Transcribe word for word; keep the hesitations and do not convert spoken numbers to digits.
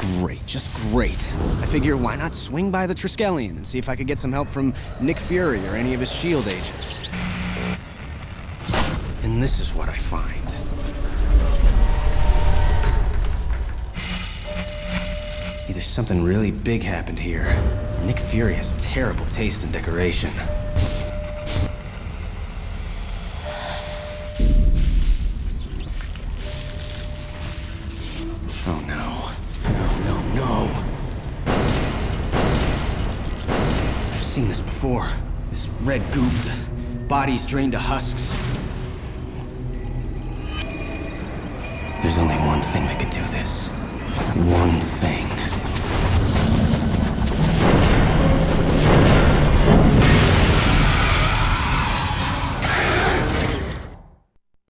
great, just great. I figure why not swing by the Triskelion and see if I could get some help from Nick Fury or any of his SHIELD agents. And this is what I find. Either something really big happened here. Nick Fury has terrible taste in decoration. Oh no. No, no, no. I've seen this before. This red goop, the bodies drained to husks. There's only one thing that could do this. One thing.